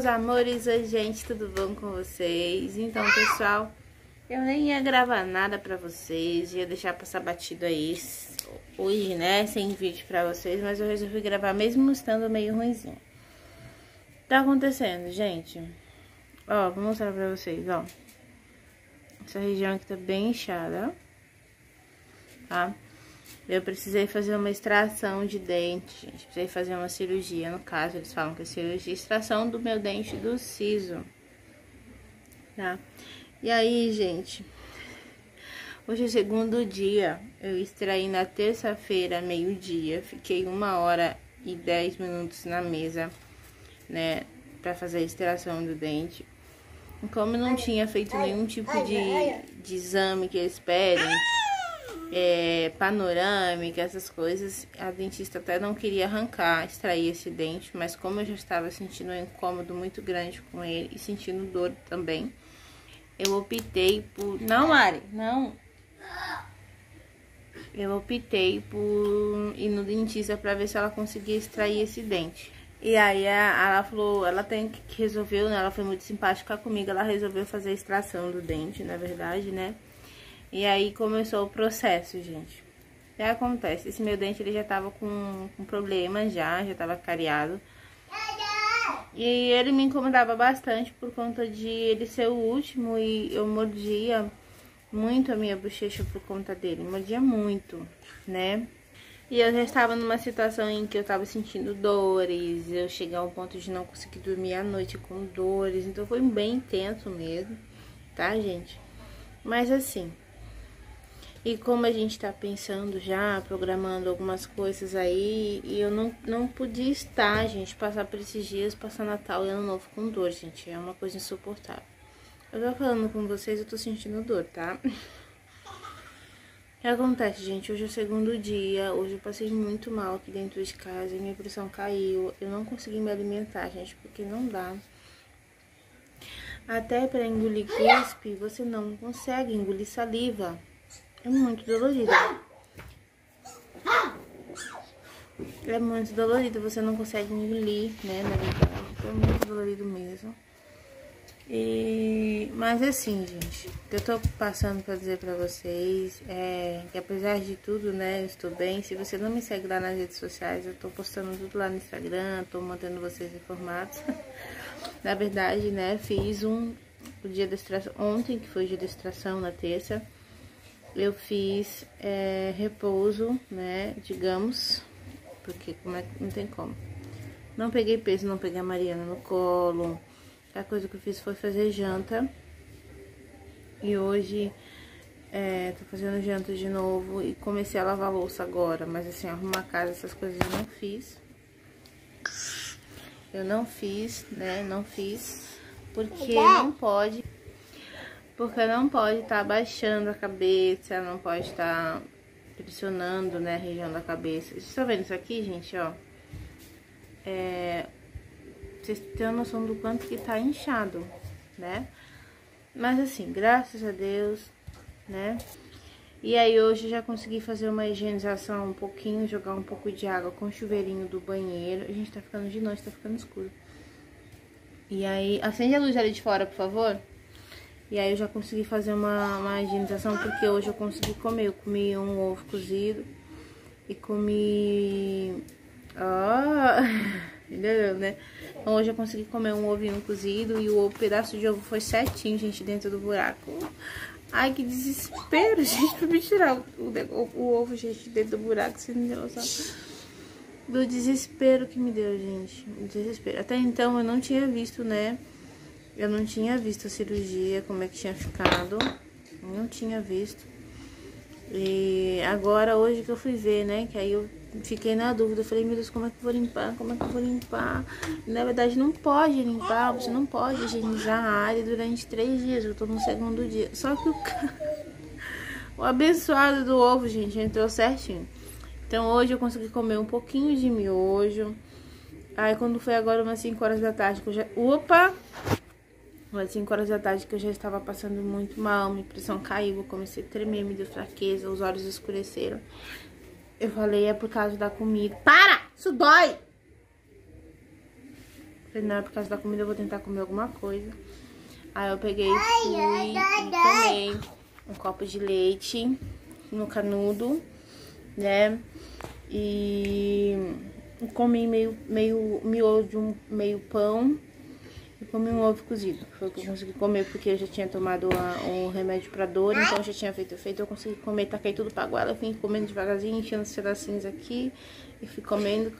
amores, oi gente, tudo bom com vocês? Então, pessoal, eu nem ia gravar nada pra vocês, ia deixar passar batido aí hoje, né, sem vídeo pra vocês, mas eu resolvi gravar mesmo estando meio ruimzinho. Tá acontecendo, gente, ó, vou mostrar pra vocês, ó, essa região aqui tá bem inchada, tá? Eu precisei fazer uma extração de dente, gente. Precisei fazer uma cirurgia, no caso, eles falam que é cirurgia, extração do meu dente do siso, tá? E aí, gente, hoje é o segundo dia. Eu extraí na terça-feira, meio-dia. Fiquei 1h10 na mesa, né, pra fazer a extração do dente. E como eu não tinha feito nenhum tipo de exame que eles pedem, panorâmica, essas coisas, a dentista até não queria extrair esse dente, mas como eu já estava sentindo um incômodo muito grande com ele e sentindo dor também, eu optei por... Não, Mari, não! Eu optei por ir no dentista pra ver se ela conseguia extrair esse dente. E aí ela falou, ela resolveu, né, ela foi muito simpática comigo, ela resolveu fazer a extração do dente, na verdade, né? E aí começou o processo, gente. O que acontece? Esse meu dente, ele já tava com problema já tava cariado. E ele me incomodava bastante por conta de ele ser o último e eu mordia muito a minha bochecha por conta dele. Mordia muito, né? E eu já estava numa situação em que eu tava sentindo dores, eu cheguei a um ponto de não conseguir dormir à noite com dores. Então foi bem intenso mesmo, tá, gente? Mas assim... E como a gente tá pensando já, programando algumas coisas aí, e eu não podia estar, gente, passar por esses dias, passar Natal e Ano Novo com dor, gente, é uma coisa insuportável. Eu tô falando com vocês, eu tô sentindo dor, tá? O que acontece, gente? Hoje é o segundo dia, hoje eu passei muito mal aqui dentro de casa, minha pressão caiu, eu não consegui me alimentar, gente, porque não dá. Até pra engolir cuspe, você não consegue engolir saliva. É muito dolorido. É muito dolorido, você não consegue engolir, né, na verdade. É muito dolorido mesmo. Mas assim, gente, o que eu tô passando pra dizer pra vocês é que apesar de tudo, né, eu estou bem. Se você não me segue lá nas redes sociais, eu tô postando tudo lá no Instagram, tô mantendo vocês informados. Na verdade, né, fiz o dia da extração ontem, que foi o dia da extração, na terça. Eu fiz repouso, né, digamos, porque não tem como. Não peguei peso, não peguei a Mariana no colo. A coisa que eu fiz foi fazer janta. E hoje tô fazendo janta de novo e comecei a lavar a louça agora. Mas assim, arrumar a casa, essas coisas eu não fiz. Eu não fiz, né, não fiz, porque não pode... Porque não pode estar abaixando a cabeça, não pode estar pressionando, né, a região da cabeça. Vocês estão vendo isso aqui, gente, ó? Vocês têm a noção do quanto que tá inchado, né? Mas assim, graças a Deus, né? E aí hoje eu já consegui fazer uma higienização um pouquinho, jogar um pouco de água com o chuveirinho do banheiro. A gente tá ficando de noite, tá ficando escuro. E aí, acende a luz ali de fora, por favor. E aí eu já consegui fazer uma higienização, porque hoje eu consegui comer. Eu comi um ovo cozido e comi... Entendeu, né? Então hoje eu consegui comer um ovinho cozido e o pedaço de ovo foi certinho, gente, dentro do buraco. Ai, que desespero, gente, pra me tirar o ovo, gente, dentro do buraco, você não tem noção do desespero que me deu, gente. Desespero. Até então eu não tinha visto, né? Eu não tinha visto a cirurgia, como é que tinha ficado. Não tinha visto. E agora, hoje que eu fui ver, né? Que aí eu fiquei na dúvida. Eu falei, meu Deus, como é que eu vou limpar? Como é que eu vou limpar? E, na verdade, não pode limpar. Você não pode higienizar a área durante 3 dias. Eu tô no segundo dia. Só que o abençoado do ovo, gente, entrou certinho. Então, hoje eu consegui comer um pouquinho de miojo. Aí, quando foi agora umas 5 horas da tarde, que eu já... Opa! Umas 5 horas da tarde que eu já estava passando muito mal, minha pressão caiu, eu comecei a tremer, me deu fraqueza, os olhos escureceram. Eu falei, é por causa da comida. Para! Isso dói! Falei, não, por causa da comida eu vou tentar comer alguma coisa. Aí eu peguei e fui e tomei um copo de leite no canudo, né? E comi meio miojo, meio pão e comi um ovo cozido. Foi o que eu consegui comer porque eu já tinha tomado um remédio pra dor, então eu já tinha feito efeito. Eu consegui comer, taquei tudo pra goela, fui comendo devagarzinho, enchendo os pedacinhos aqui e fui comendo.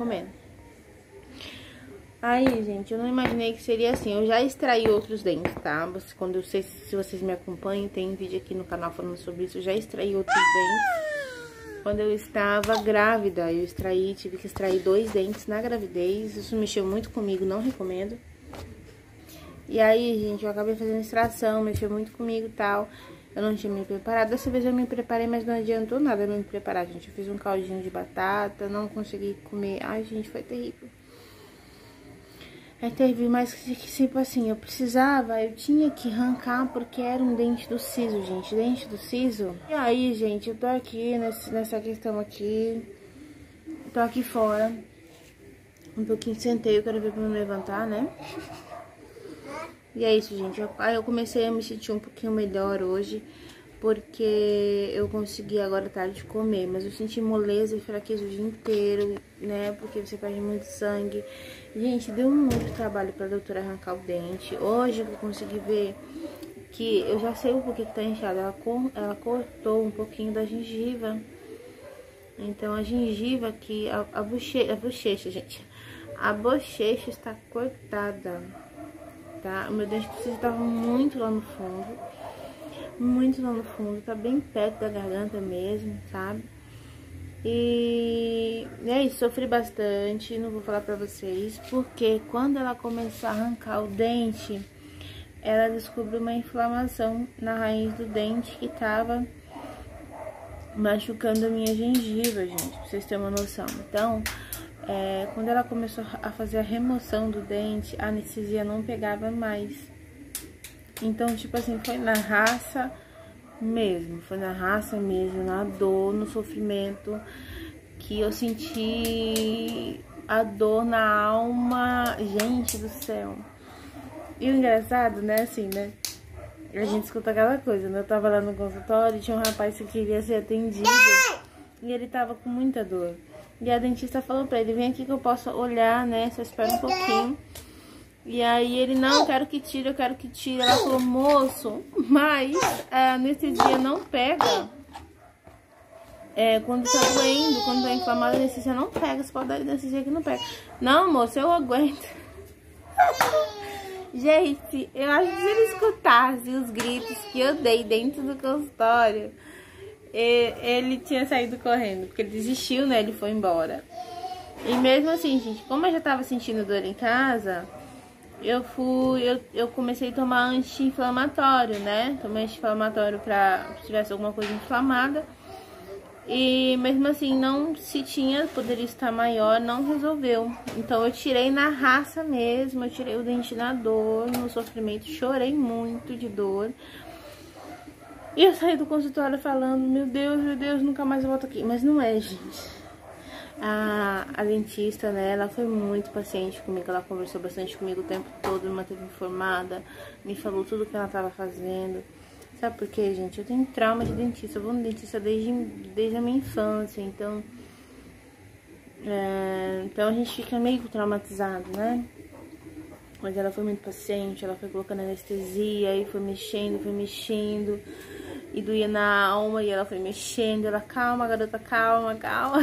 Aí, gente, eu não imaginei que seria assim. Eu já extraí outros dentes, tá? Se vocês me acompanham, tem vídeo aqui no canal falando sobre isso. Eu já extraí outros dentes. Quando eu estava grávida, tive que extrair 2 dentes na gravidez. Isso mexeu muito comigo, não recomendo. E aí, gente, eu acabei fazendo extração, mexeu muito comigo e tal. Eu não tinha me preparado. Dessa vez eu me preparei, mas não adiantou nada eu me preparar, gente. Eu fiz um caldinho de batata, não consegui comer. Ai, gente, foi terrível. Aí teve mais que tipo assim, eu tinha que arrancar porque era um dente do siso, gente, dente do siso. E aí, gente, eu tô aqui nessa questão aqui, tô aqui fora, um pouquinho sentei, eu quero ver pra me levantar, né? E é isso, gente, aí eu comecei a me sentir um pouquinho melhor hoje, porque eu consegui agora à tarde comer, mas eu senti moleza e fraqueza o dia inteiro, né, porque você perde muito sangue. Gente, deu muito trabalho pra doutora arrancar o dente. Hoje eu consegui ver que eu já sei o porquê que tá inchado. Ela cortou um pouquinho da gengiva. Então a gengiva aqui, a bochecha, gente, a bochecha está cortada, tá? O meu dente estava muito lá no fundo, tá bem perto da garganta mesmo, sabe? E é isso, sofri bastante, não vou falar pra vocês, porque quando ela começou a arrancar o dente, ela descobriu uma inflamação na raiz do dente que tava machucando a minha gengiva, gente, pra vocês terem uma noção. Então, quando ela começou a fazer a remoção do dente, a anestesia não pegava mais. Então, tipo assim, foi na raça mesmo, na dor, no sofrimento, que eu senti a dor na alma, gente do céu. E o engraçado, né, assim, né, a gente escuta aquela coisa, né, eu tava lá no consultório e tinha um rapaz que queria ser atendido e ele tava com muita dor. E a dentista falou pra ele, vem aqui que eu posso olhar, né, só espera um pouquinho. E aí ele, não, eu quero que tire. Ela falou, moço, mas a anestesia não pega. Quando tá doendo, quando tá inflamado, a anestesia não pega. Você pode dar anestesia que não pega. Não, moço, eu aguento. Gente, eu acho que se ele escutasse os gritos que eu dei dentro do consultório, ele tinha saído correndo, porque ele desistiu, né? Ele foi embora. E mesmo assim, gente, como eu já tava sentindo dor em casa, eu comecei a tomar anti-inflamatório, né? Tomei anti-inflamatório se tivesse alguma coisa inflamada. E mesmo assim, poderia estar maior, não resolveu. Então eu tirei na raça mesmo, eu tirei o dente na dor, no sofrimento, chorei muito de dor. E eu saí do consultório falando, meu Deus, nunca mais eu volto aqui. Mas não é, gente. A dentista, né, ela foi muito paciente comigo, ela conversou bastante comigo o tempo todo, me manteve informada, me falou tudo o que ela tava fazendo. Sabe por quê, gente? Eu tenho trauma de dentista, eu vou no dentista desde a minha infância, então a gente fica meio traumatizado, né? Mas ela foi muito paciente, ela foi colocando anestesia, e foi mexendo, e doía na alma, e ela foi mexendo, ela, calma, garota, calma.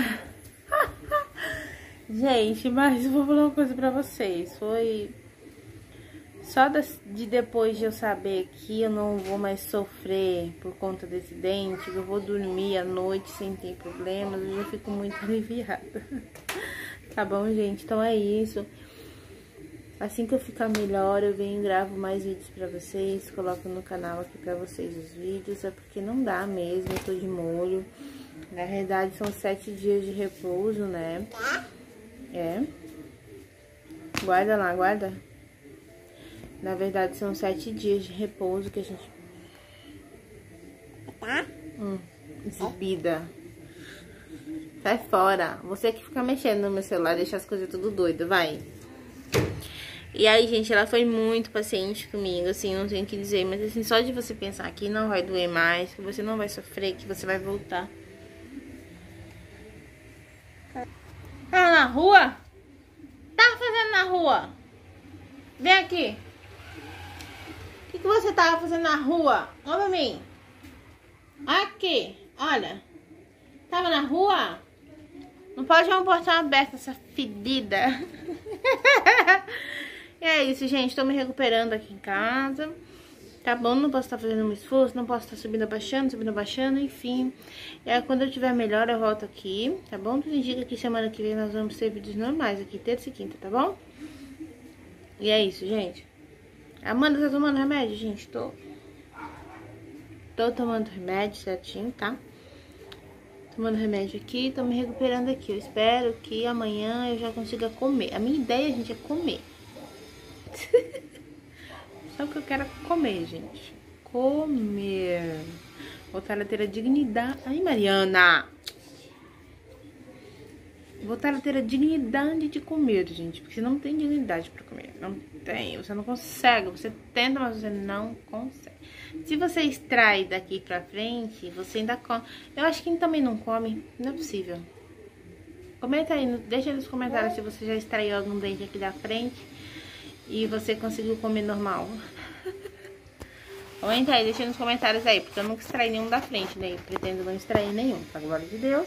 Gente, mas eu vou falar uma coisa pra vocês. Foi só depois de eu saber que eu não vou mais sofrer por conta desse dente, que eu vou dormir à noite sem ter problemas, eu já fico muito aliviada. Tá bom, gente? Então é isso. Assim que eu ficar melhor, eu venho e gravo mais vídeos pra vocês, coloco no canal aqui pra vocês os vídeos, é porque não dá mesmo, eu tô de molho. Na realidade, são 7 dias de repouso, né? Guarda lá, guarda. Na verdade, são 7 dias de repouso que a gente... Exibida. Sai fora. Você que fica mexendo no meu celular, deixa as coisas tudo doido, vai. E aí, gente, ela foi muito paciente comigo, assim, não tenho o que dizer. Mas, assim, só de você pensar que não vai doer mais, que você não vai sofrer, que você vai voltar. Tá na rua? Tá fazendo na rua? Vem aqui. O que você tava fazendo na rua? Olha pra mim. Aqui, olha. Tava na rua? Não pode ver um portão aberto, essa fedida. E é isso, gente. Tô me recuperando aqui em casa. Tá bom? Não posso estar fazendo um esforço. Não posso estar subindo, abaixando, enfim. E aí, quando eu tiver melhor, eu volto aqui. Tá bom? Tudo indica que semana que vem nós vamos ter vídeos normais aqui, terça e quinta, tá bom? E é isso, gente. Amanda, tá tomando remédio, gente? Tô tomando remédio certinho, tá? Tomando remédio aqui, tô me recuperando aqui. Eu espero que amanhã eu já consiga comer. A minha ideia, gente, é comer. Só que eu quero comer, gente. Comer. Voltar a ter a dignidade. Ai, Mariana! Voltar a ter a dignidade de comer, gente. Porque você não tem dignidade pra comer. Não tem. Você não consegue. Você tenta, mas você não consegue. Se você extrai daqui pra frente, você ainda come. Eu acho que também não come. Não é possível. Comenta aí. Deixa nos comentários se você já extraiu algum dente aqui da frente e você conseguiu comer normal. Comenta aí, deixa nos comentários aí. Porque eu nunca extraí nenhum da frente, né? Eu pretendo não extrair nenhum, pra glória de Deus.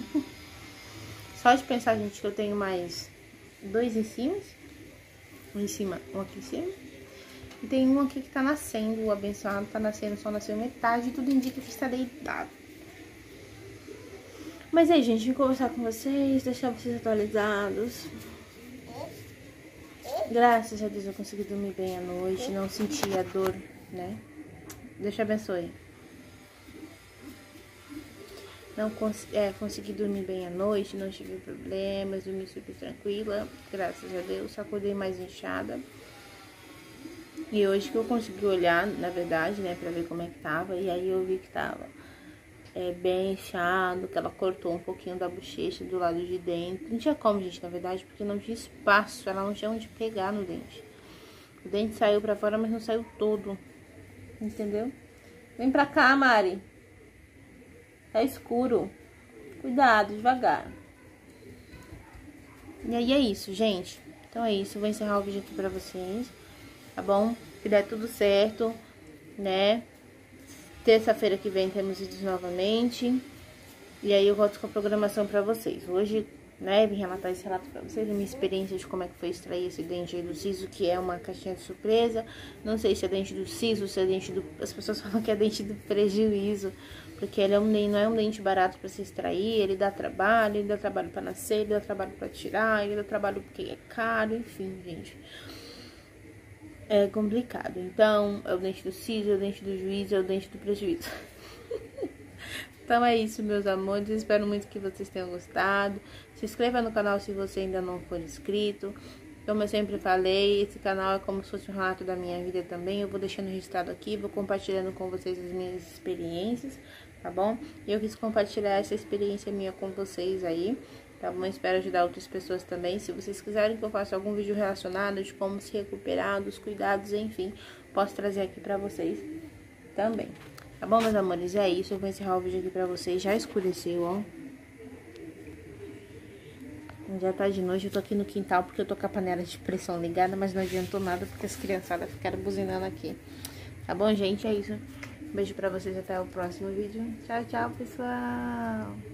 Só de pensar, gente, que eu tenho mais 2 em cima. Um em cima, um aqui em cima. E tem um aqui que tá nascendo, o abençoado tá nascendo, só nasceu metade. E tudo indica que está deitado. Mas aí, gente, vim conversar com vocês, deixar vocês atualizados. Graças a Deus eu consegui dormir bem à noite, não senti a dor, né? Deus te abençoe. Não consegui dormir bem à noite, não tive problemas, dormi super tranquila, graças a Deus, só acordei mais inchada. E hoje que eu consegui olhar, na verdade, né, pra ver como é que tava, e aí eu vi que tava bem inchado, que ela cortou um pouquinho da bochecha do lado de dentro. Não tinha como, gente, na verdade, porque não tinha espaço, ela não tinha onde pegar no dente. O dente saiu pra fora, mas não saiu todo, entendeu? Vem pra cá, Mari. Tá escuro. Cuidado, devagar. E aí é isso, gente. Então é isso. Eu vou encerrar o vídeo aqui pra vocês. Tá bom? Que der tudo certo, né? Terça-feira que vem temos vídeos novamente. E aí eu volto com a programação pra vocês. Hoje, né, vim relatar esse relato pra vocês. A minha experiência de como é que foi extrair esse dente aí do siso, que é uma caixinha de surpresa. Não sei se é dente do siso, se é dente do... As pessoas falam que é dente do prejuízo. Porque ele não é um dente barato pra se extrair, ele dá trabalho pra nascer, ele dá trabalho pra tirar, ele dá trabalho porque é caro, enfim, gente. É complicado. Então, é o dente do siso, é o dente do juízo, é o dente do prejuízo. Então é isso, meus amores. Espero muito que vocês tenham gostado. Se inscreva no canal se você ainda não for inscrito. Como eu sempre falei, esse canal é como se fosse um relato da minha vida também. Eu vou deixando registrado aqui, vou compartilhando com vocês as minhas experiências, tá bom? Eu quis compartilhar essa experiência minha com vocês aí, tá bom? Espero ajudar outras pessoas também. Se vocês quiserem que eu faça algum vídeo relacionado de como se recuperar, dos cuidados, enfim, posso trazer aqui pra vocês também. Tá bom, meus amores? É isso, eu vou encerrar o vídeo aqui pra vocês. Já escureceu, ó. Já tá de noite, eu tô aqui no quintal porque eu tô com a panela de pressão ligada, mas não adiantou nada porque as criançadas ficaram buzinando aqui. Tá bom, gente? É isso. Um beijo pra vocês, até o próximo vídeo. Tchau, tchau, pessoal!